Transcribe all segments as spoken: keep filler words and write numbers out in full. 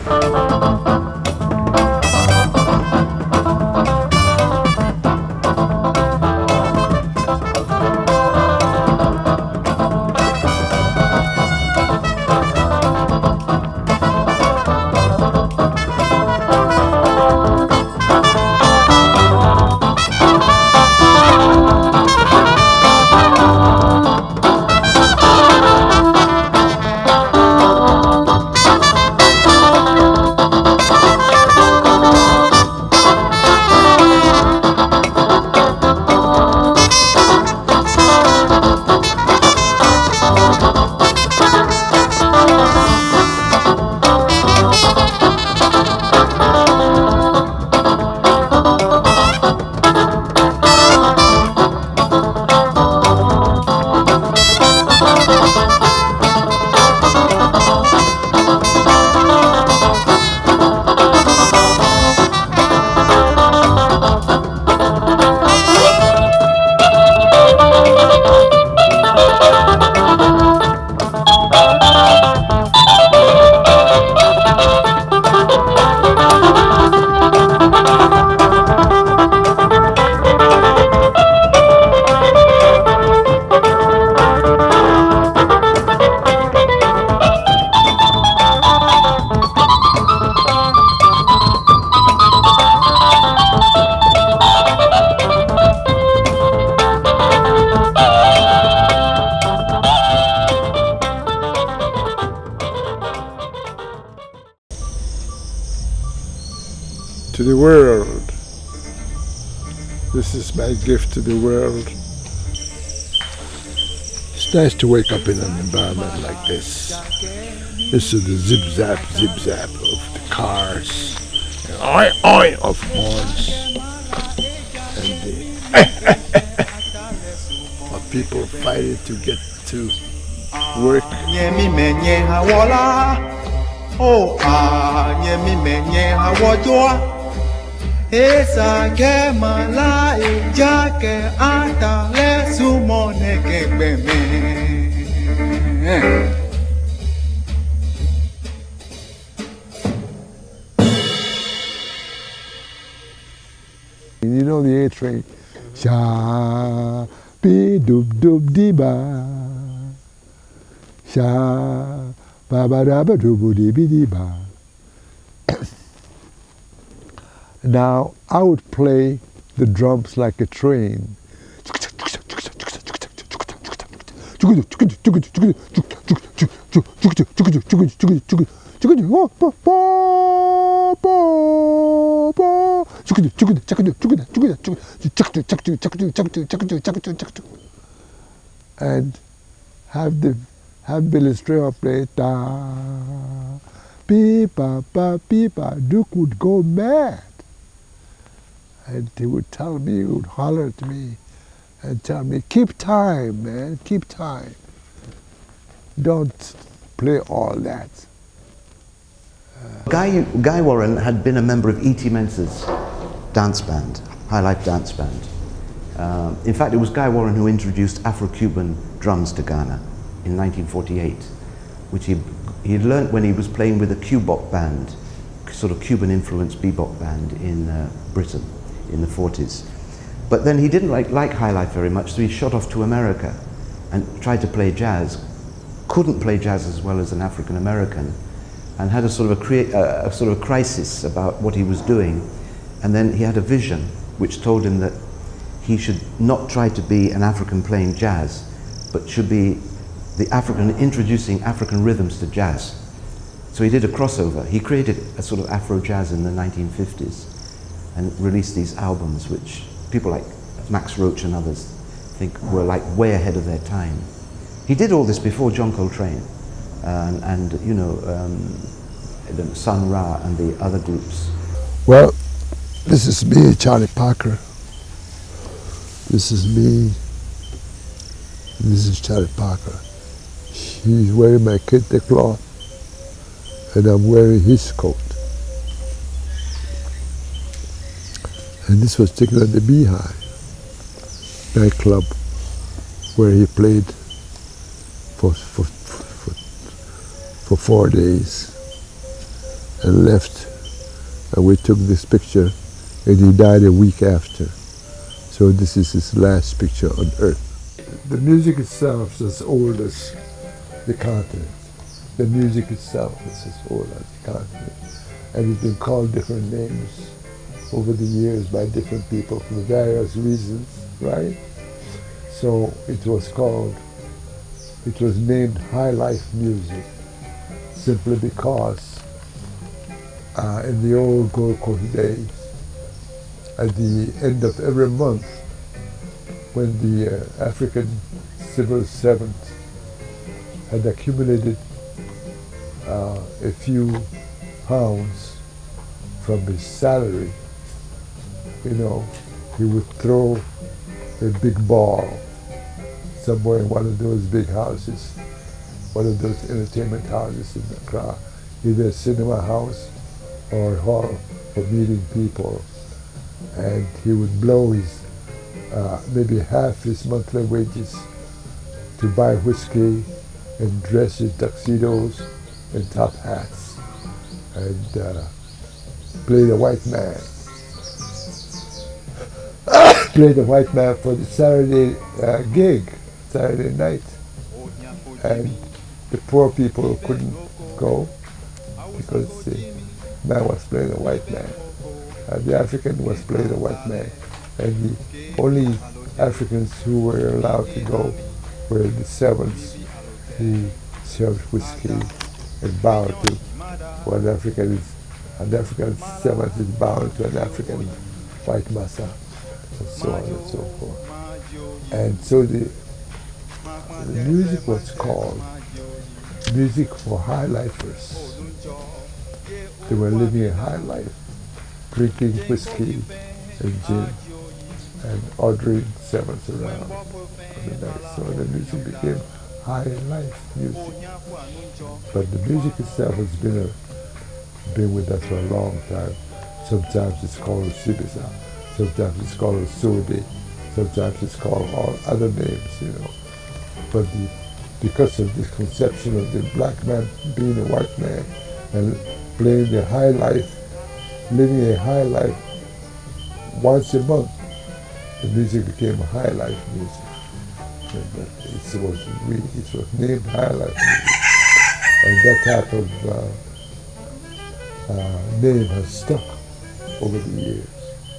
to the world. This is my gift to the world. It's nice to wake up in an environment like this. This is the zip-zap, zip-zap of the cars, and oi-oi of horns, and the of people fighting to get to work. Esa que mala y ya que hasta le sumone que bebe. You know the A train. Sha be dub dub di ba. Sha ba ba da ba dub di bi di ba. Now, I would play the drums like a train. And have the have Billy Strayhorn play da beep-a, ba, beep-a. Duke would go mad. And he would tell me, he would holler at me and tell me, keep time, man, keep time. Don't play all that. Uh, Guy, Guy Warren had been a member of E T Mensah's dance band, Highlife dance band. Uh, in fact, it was Guy Warren who introduced Afro-Cuban drums to Ghana in nineteen forty-eight, which he, he had learnt when he was playing with a Cubop band, sort of Cuban-influenced bebop band in uh, Britain in the forties. But then he didn't like, like Highlife very much, so he shot off to America and tried to play jazz. Couldn't play jazz as well as an African-American, and had a sort of a, crea uh, a sort of a crisis about what he was doing. And then he had a vision which told him that he should not try to be an African playing jazz, but should be the African introducing African rhythms to jazz. So he did a crossover. He created a sort of Afro jazz in the nineteen fifties and released these albums which people like Max Roach and others think were like way ahead of their time. He did all this before John Coltrane um, and, you know, um, Sun Ra and the other groups. Well, this is me, Charlie Parker. This is me. This is Charlie Parker. He's wearing my kente cloth, and I'm wearing his coat. And this was taken at the Beehive nightclub, where he played for, for, for, for four days. and left. And we took this picture, and he died a week after. So this is his last picture on Earth. The music itself is as old as the continent. The music itself is as old as the continent. And it's been called different names over the years by different people for various reasons, right? So it was called, it was named Highlife music, simply because uh, in the old Gold Coast days, at the end of every month, when the uh, African civil servant had accumulated uh, a few pounds from his salary, you know, he would throw a big ball somewhere in one of those big houses, one of those entertainment houses in Accra, either a cinema house or a hall for meeting people. And he would blow his, uh, maybe half his monthly wages to buy whiskey and dress in tuxedos and top hats and uh, play the white man. Play the white man for the Saturday uh, gig, Saturday night. And the poor people couldn't go because the man was playing the white man. Uh, the African was playing the white man. And the only Africans who were allowed to go were the servants who served whiskey and bowed to what African is. An African servant is bound to an African white master, and so on and so forth. And so the, the music was called music for high lifers. They were living a high life, drinking whiskey and gin and ordering servants around for the night. So the music became high life music. But the music itself has been a been with us for a long time. Sometimes it's called Sibisa, sometimes it's called Sode, sometimes it's called all other names, you know. But the, because of this conception of the black man being a white man and playing the high life, living a high life once a month, the music became high life music. And it was, it was named high life music. And that type of uh, Uh, name has stuck over the years.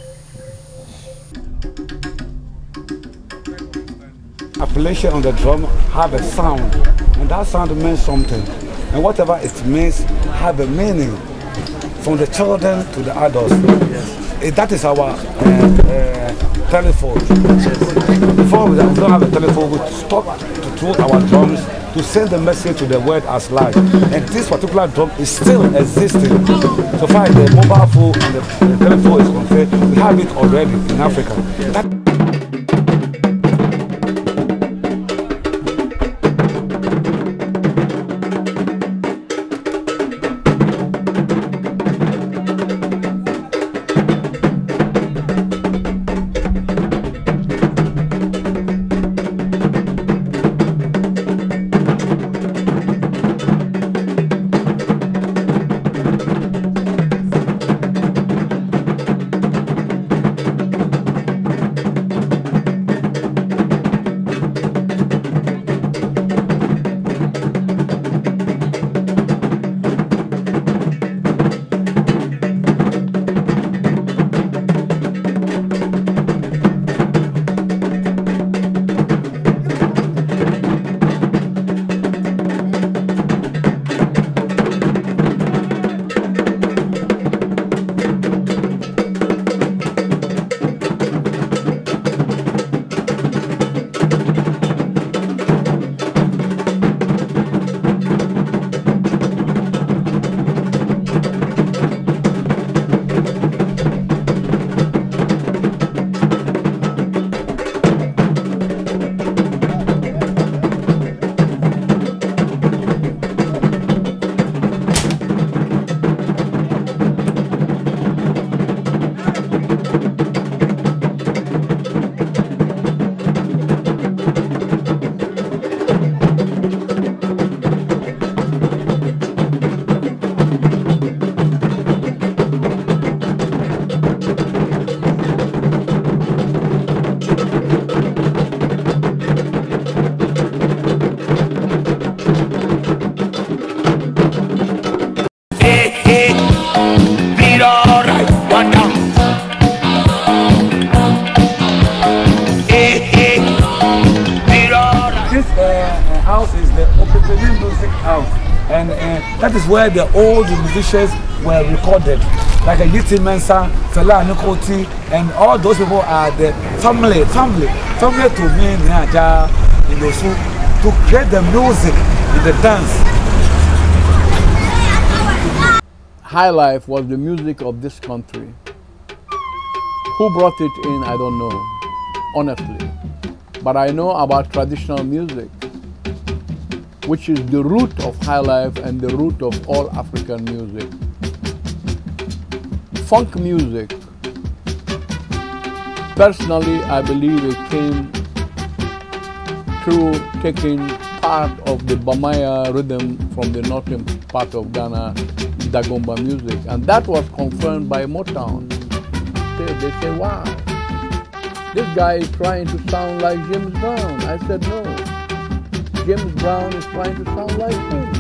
Appellation on the drum have a sound, and that sound means something. And whatever it means have a meaning from the children to the adults. Yes. That is our uh, uh, telephone. Yes. Before we don't have a telephone, we stop to throw our drums to send the message to the world as large. And this particular drum is still existing. So far as the mobile phone and the, the telephone is concerned, we have it already in Africa. That That is where the old musicians were recorded. Like a Yiti Mensa, Fela Nkrumah, and all those people are the family, family, family to me, in the soup, to create the music in the dance. Highlife was the music of this country. Who brought it in, I don't know, honestly. But I know about traditional music, which is the root of Highlife and the root of all African music. Funk music, personally, I believe it came through taking part of the Bamaya rhythm from the northern part of Ghana, Dagomba music, and that was confirmed by Motown. They, they say, wow, this guy is trying to sound like James Brown. I said, no, James Brown is trying to sound like him.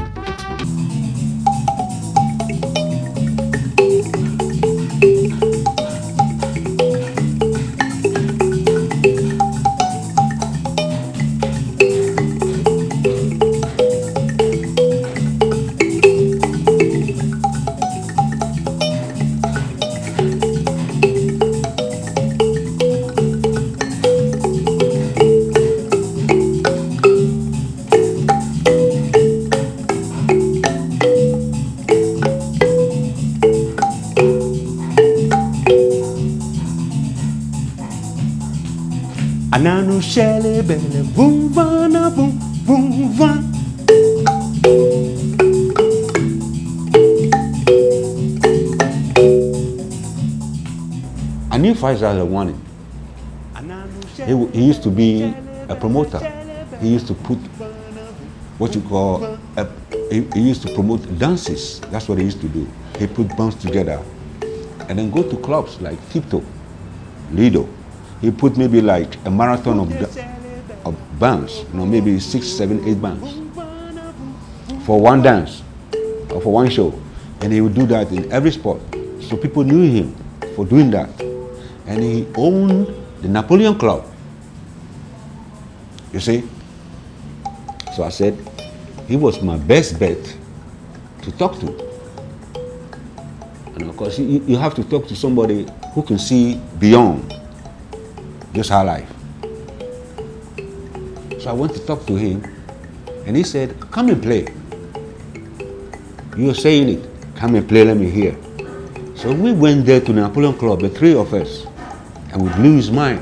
Ananu shele bele boom vana boom boom van. I knew Faisal as a warning. He, he used to be a promoter. He used to put what you call, a, he, he used to promote dances. That's what he used to do. He put bands together and then go to clubs like Tipto, Lido. He put maybe like a marathon of, of bands, you know, maybe six, seven, eight bands for one dance or for one show. And he would do that in every sport. So people knew him for doing that. And he owned the Napoleon Club. You see? So I said, he was my best bet to talk to. And of course, you, you have to talk to somebody who can see beyond just our life. So I went to talk to him, and he said, come and play. You're saying it. Come and play, let me hear. So we went there to the Napoleon Club, the three of us, and we blew his mind.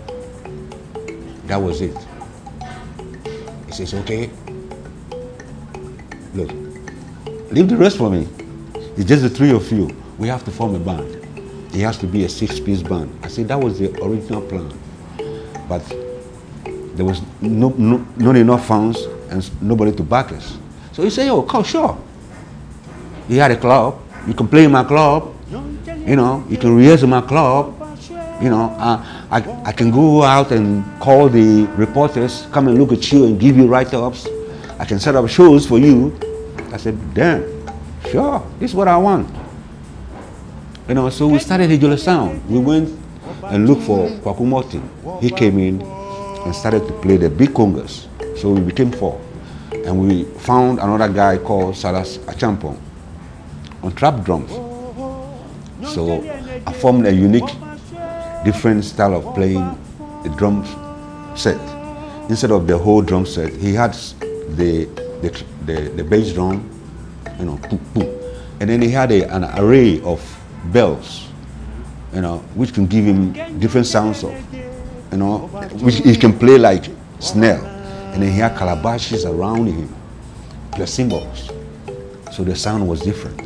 That was it. He says, okay, look, leave the rest for me. It's just the three of you. We have to form a band. It has to be a six-piece band. I said that was the original plan, but there was no, no, not enough funds and nobody to back us. So he said, "Oh, come, sure. He had a club. You can play in my club. You know, you can rehearse in my club. You know, uh, I I can go out and call the reporters, come and look at you and give you write-ups. I can set up shows for you." I said, "Damn, sure. This is what I want." You know, so we started Hijola Sound. We went and looked for Kwakumoti. He came in and started to play the big congas. So we became four. And we found another guy called Salas Achampong on trap drums. So I formed a unique, different style of playing the drum set. Instead of the whole drum set, he had the, the, the, the bass drum, you know, poo, poo. And then he had a, an array of bells, you know, which can give him different sounds of, you know, which he can play like snare. And then he had calabashes around him, plus cymbals. So the sound was different.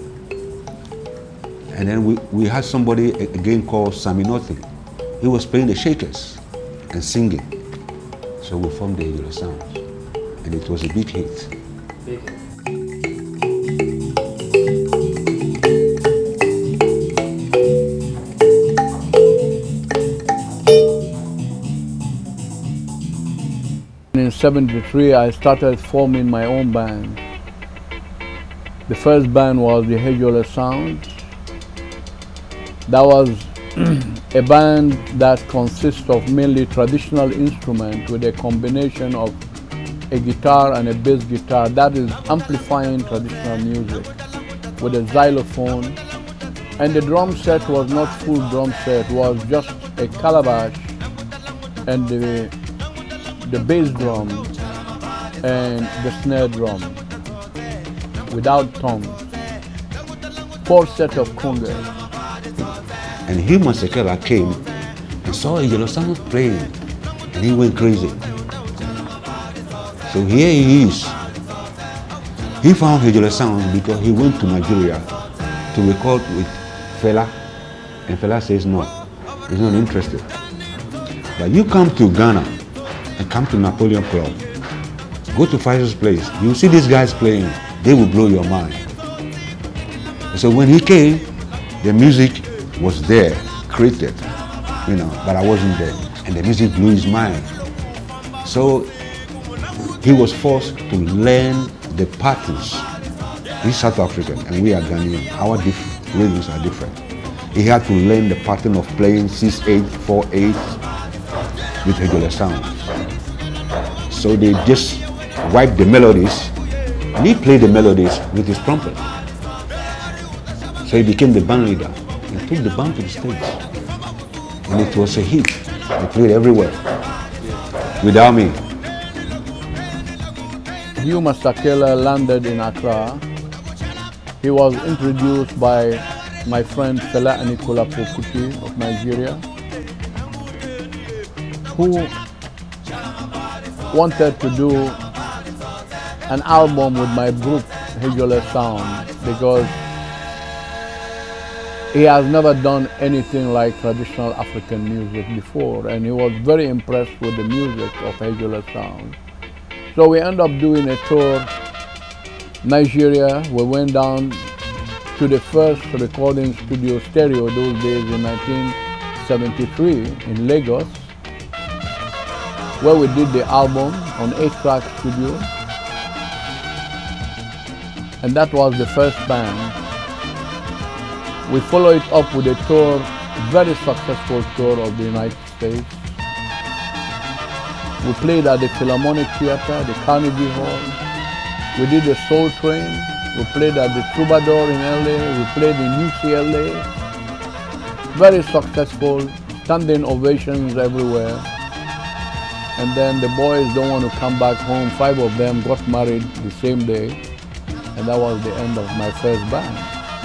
And then we, we had somebody again called Saminoti. He was playing the shakers and singing. So we formed the Hijola Sound. And it was a big hit. Big hit. In seventy-three, I started forming my own band. The first band was the Hijola Sound. That was a band that consists of mainly traditional instruments with a combination of a guitar and a bass guitar, that is amplifying traditional music, with a xylophone. And the drum set was not full drum set, it was just a calabash and the, the bass drum and the snare drum without tongues. Four sets of congas. And Human Sekela came and saw a yellow sound playing, and he went crazy. So here he is. He found Hejole sound because he went to Nigeria to record with Fela, and Fela says no, he's not interested. But you come to Ghana and come to Napoleon Club, go to Faisal's place, you see these guys playing, they will blow your mind. So when he came, the music was there, created, you know, but I wasn't there. And the music blew his mind. So he was forced to learn the patterns. He's South African and we are Ghanaian. Our rhythms are different. He had to learn the pattern of playing six eight, four eight with regular sounds. So they just wiped the melodies and he played the melodies with his trumpet. So he became the band leader and took the band to the States. And it was a hit. They played everywhere without me. Hugh Sekela landed in Accra. He was introduced by my friend Fela Anikulapo Kuti of Nigeria, who wanted to do an album with my group, Hejole Sound, because he has never done anything like traditional African music before, and he was very impressed with the music of Hejole Sound. So we ended up doing a tour, Nigeria. We went down to the first recording studio, stereo, those days in nineteen seventy-three in Lagos, where we did the album on eight track studio. And that was the first band. We followed it up with a tour, very successful tour of the United States. We played at the Philharmonic Theater, the Carnegie Hall. We did the Soul Train. We played at the Troubadour in L A. We played in U C L A. Very successful, standing ovations everywhere. And then the boys don't want to come back home. Five of them got married the same day. And that was the end of my first band.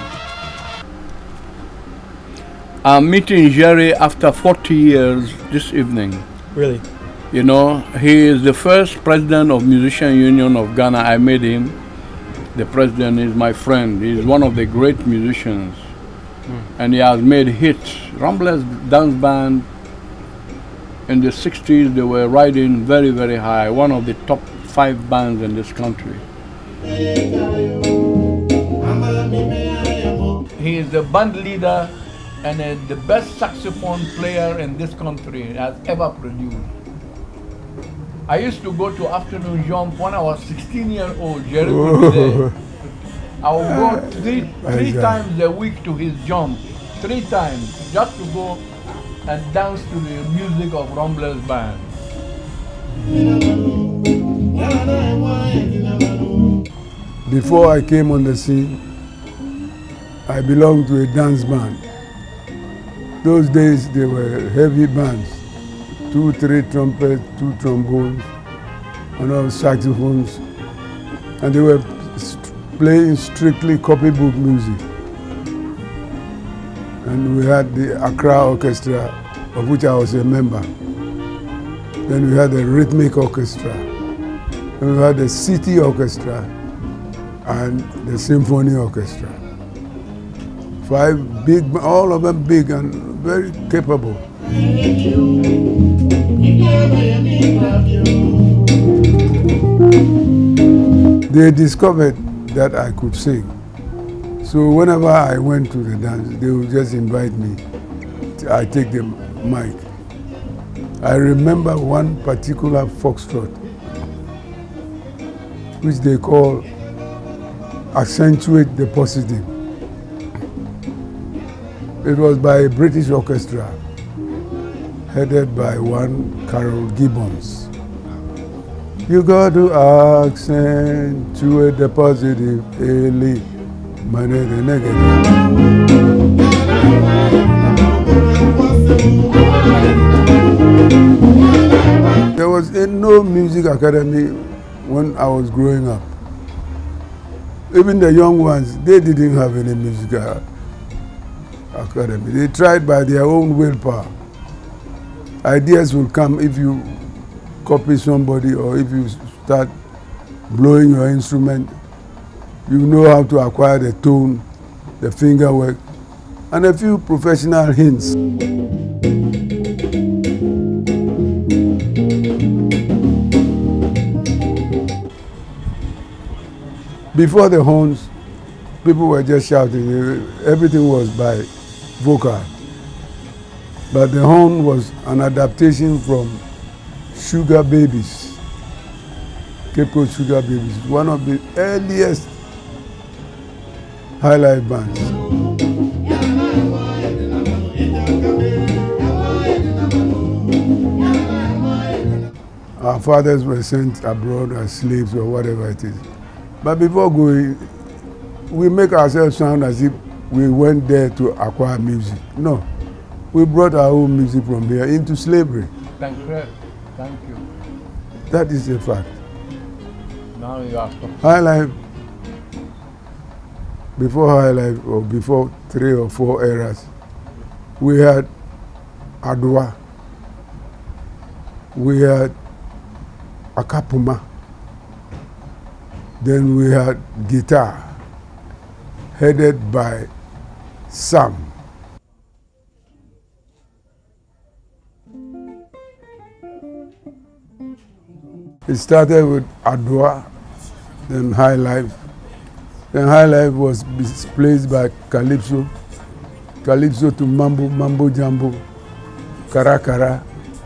I'm meeting Jerry after forty years this evening. Really? You know, he is the first president of Musician Union of Ghana. I met him. The president is my friend. He's one of the great musicians. Mm. And he has made hits. Ramblers Dance Band, in the sixties, they were riding very, very high. One of the top five bands in this country. He is the band leader and uh, the best saxophone player in this country has ever produced. I used to go to afternoon jump when I was sixteen years old. Jerry would be there. I would go three, three times a week to his jump, three times, just to go and dance to the music of Ramblers Band. Before I came on the scene, I belonged to a dance band. Those days they were heavy bands. Two, three trumpets, two trombones, and all saxophones. And they were st playing strictly copybook music. And we had the Accra Orchestra, of which I was a member. Then we had the Rhythmic Orchestra. Then we had the City Orchestra and the Symphony Orchestra. Five big, all of them big and very capable. They discovered that I could sing. So whenever I went to the dance, they would just invite me. I take the mic. I remember one particular foxtrot, which they call Accentuate the Positive. It was by a British orchestra, headed by one Carol Gibbons. You got to accentuate the positive, early, manage the negative. There was no music academy when I was growing up. Even the young ones, they didn't have any music academy. They tried by their own willpower. Ideas will come if you copy somebody or if you start blowing your instrument. You know how to acquire the tone, the finger work, and a few professional hints. Before the horns, people were just shouting. Everything was by vocal. But the horn was an adaptation from Sugar Babies, Cape Coast Sugar Babies, one of the earliest Highlife bands. Our fathers were sent abroad as slaves or whatever it is. But before going, we make ourselves sound as if we went there to acquire music. No, we brought our own music from here into slavery. Thank you. Thank you. That is a fact. Now you are talking. Highlife, before Highlife, or before three or four eras, we had Adwa, we had Akapuma, then we had guitar, headed by Sam. It started with Adwa, then Highlife. Then Highlife was displaced by Calypso, Calypso to Mambo, Mambo Jambo, Kara Kara.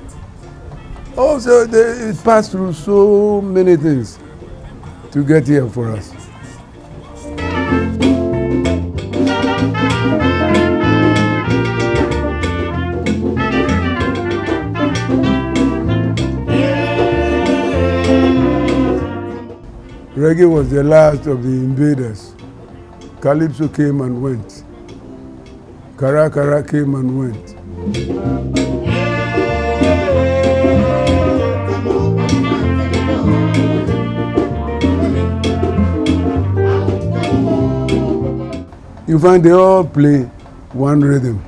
Also, they, it passed through so many things to get here for us. Reggae was the last of the invaders. Calypso came and went. Kara Kara came and went. You find they all play one rhythm.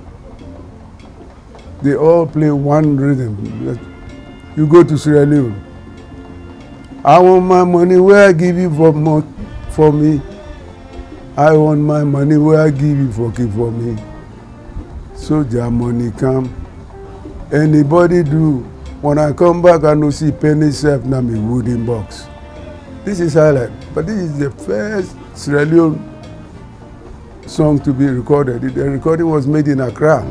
They all play one rhythm. You go to Sierra Leone. I want my money where I give you for, more, for me. I want my money where I give you for keep for me. Soldier money come. Anybody do. When I come back, I no see penny self na me wooden box. This is Highlife, but this is the first Sierra Leone song to be recorded. The recording was made in Accra.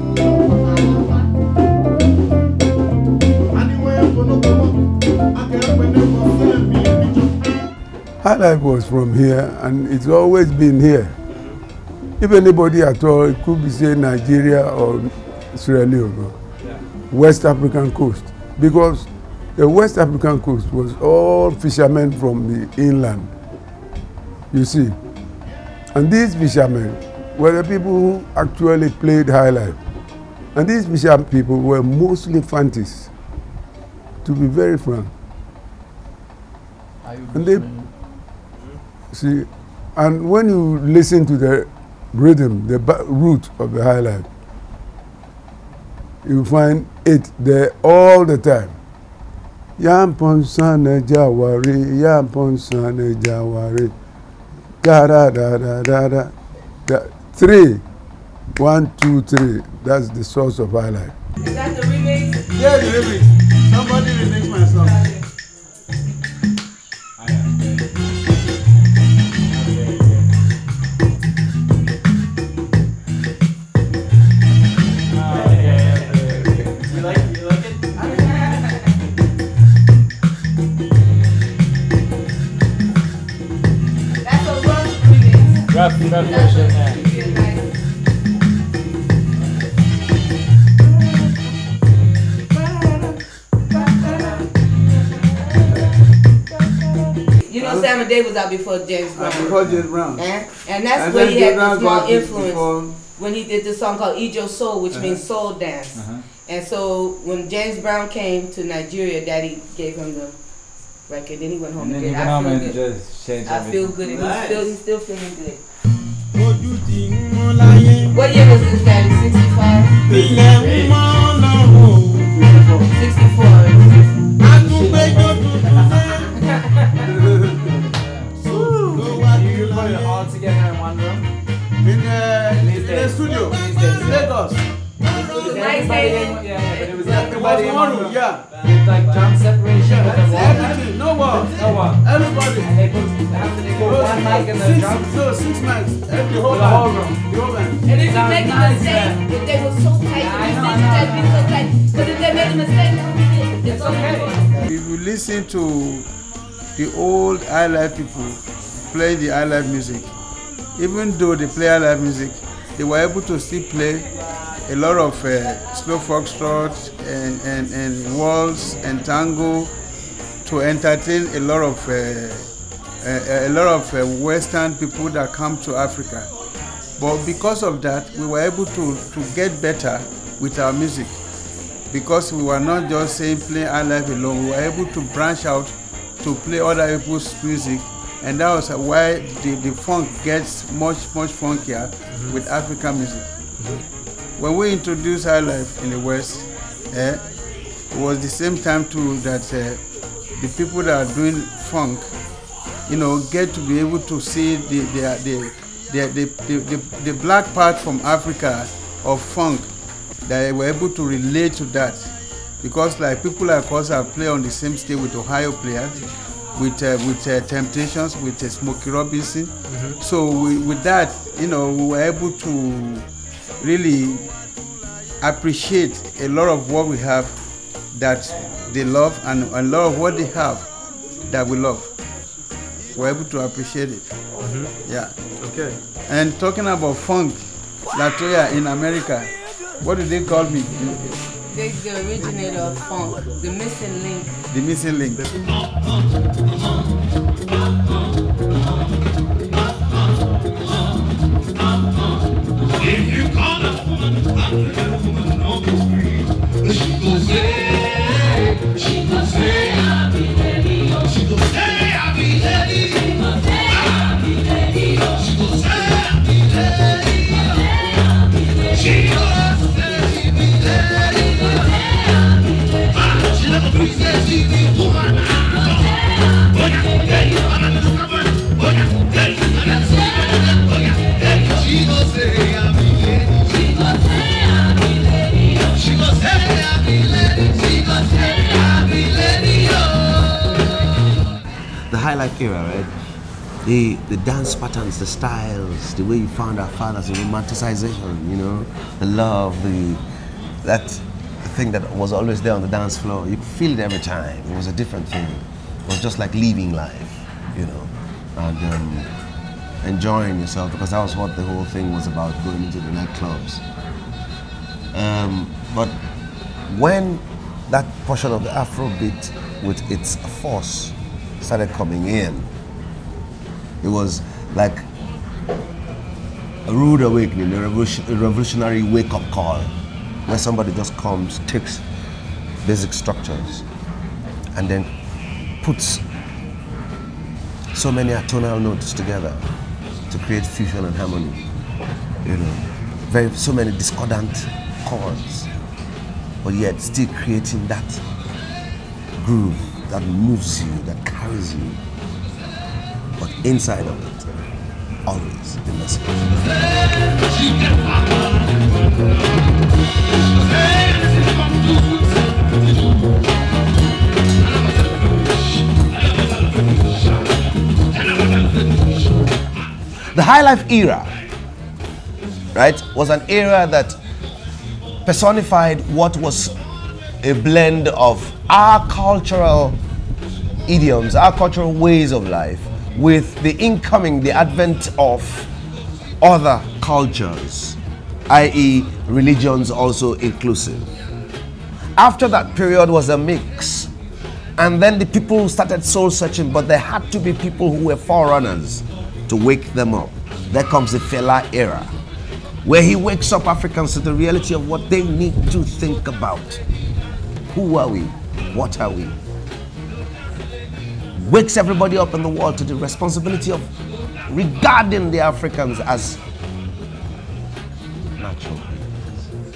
Highlife was from here, and it's always been here. If anybody at all, it could be say Nigeria or Sierra Leone, West African coast, because the West African coast was all fishermen from the inland, you see. And these fishermen were the people who actually played Highlife. And these fishermen people were mostly Fantis, to be very frank. And they, see, and when you listen to the rhythm, the root of the Highlife, you find it there all the time. Yampon Sane Jawari, Yampon Sane Jawari, da da da da da da. Three, one, two, three. That's the source of Highlife. Is that the remix? Yeah, the remix. Somebody remix my song. Rough, rough version, yeah. Cameron Day was out before James Brown. Uh, before James Brown. And, and that's And where then he had James the Brown small got it influence before- when he did this song called Ijo Soul, which Uh-huh. means soul dance. Uh-huh. And so when James Brown came to Nigeria, Daddy gave him the record. Then he went home And and, then he did went I home Feel and Good. just changed I Feel everything. Good. And Nice. he's, still, he's still feeling good. What year was this, Daddy? sixty-five? sixty-four. You put it all together in one room? In the, in the studio, in Lagos. Everybody in, yeah, yeah, but it was everybody in one room. Yeah. With like drum separation, with the wall. Everything, no wall. No wall. Everybody. And they put, after they put one mic in the six, drum. No, six mics. Every whole The whole band. room. The whole band. And if you Sounds make a nice, mistake, man. if they were so tight, Yeah, the I know, musicians I had to be know. so tight. Because if they made a mistake, that was it. It's okay. If you listen to the old Highlife people playing the Highlife music, even though they play Highlife music, they were able to still play a lot of uh, slow foxtrot and, and, and waltz and tango to entertain a lot of uh, a, a lot of uh, Western people that come to Africa. But because of that, we were able to, to get better with our music. Because we were not just saying play Highlife alone, we were able to branch out to play other people's music, and that was why the, the funk gets much, much funkier mm-hmm. with African music. Mm-hmm. When we introduced Highlife in the West, eh, it was the same time too that uh, the people that are doing funk, you know, get to be able to see the the the the, the, the, the, the black part from Africa of funk. They were able to relate to that, because like people like us have played on the same stage with Ohio players, with uh, with uh, Temptations, with uh, Smokey Robinson. Mm-hmm. So we, with that, you know, we were able to really appreciate a lot of what we have that they love, and a lot of what they have that we love. We're able to appreciate it. Mm-hmm. Yeah. Okay. And talking about funk, Latoya in America, what do they call me? They're the originator of funk, the missing link. The missing link. If you call a woman, she gon' say, she gon' say, I'll be ready. She gon' say, I'll be ready. She gon' say, I'll be ready. She gon' say, I'll be ready. She gon' say, be ready. She never presents she be woman. Oh yeah, hey, I'm at the discover. Oh yeah, hey, I'm at the discover. Oh yeah, hey, she gon' say, I'll be ready. She gon' say, I'll be ready. She gon' say, I'll be ready. She gon' say, I'll be ready. The Highlife era, right? The the dance patterns, the styles, the way you found our fathers, the romanticization, you know, the love, the that thing that was always there on the dance floor. You could feel it every time. It was a different thing. It was just like living life, you know, and um, enjoying yourself, because that was what the whole thing was about, going into the nightclubs. Um, but when that portion of the Afrobeat with its force started coming in, it was like a rude awakening, a, revolution, a revolutionary wake-up call, where somebody just comes, takes basic structures, and then puts so many atonal notes together to create fusion and harmony. You know, very so many discordant chords, but yet still creating that groove that moves you, that carries you. But inside of it, always the message. The Highlife era, right, was an era that personified what was a blend of our cultural idioms, our cultural ways of life, with the incoming, the advent of other cultures, that is religions also inclusive. After that period was a mix And then the people started soul searching, but there had to be people who were forerunners to wake them up. There comes the Fela era, where he wakes up Africans to the reality of what they need to think about. Who are we? What are we? Wakes everybody up in the world to the responsibility of regarding the Africans as natural beings.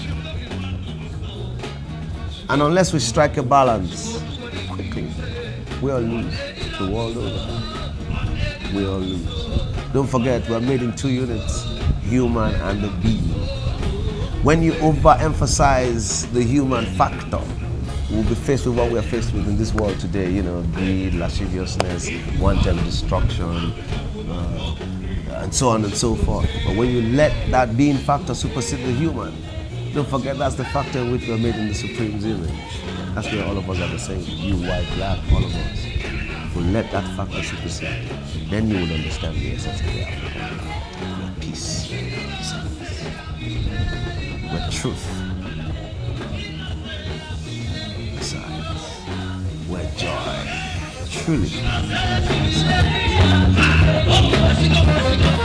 And unless we strike a balance quickly, we all lose the world over. We all lose. Don't forget, we're made in two units, human and the being. When you overemphasize the human factor, we'll be faced with what we're faced with in this world today, you know, greed, lasciviousness, wanton destruction, uh, and so on and so forth. But when you let that being factor supersede the human, don't forget that's the factor in which we're made in the Supreme's image. That's where all of us are the same, you, white, black, all of us. If we let that factor supersede, then you will understand the essence of the African. We're peace, we're truth, we're joy, truly.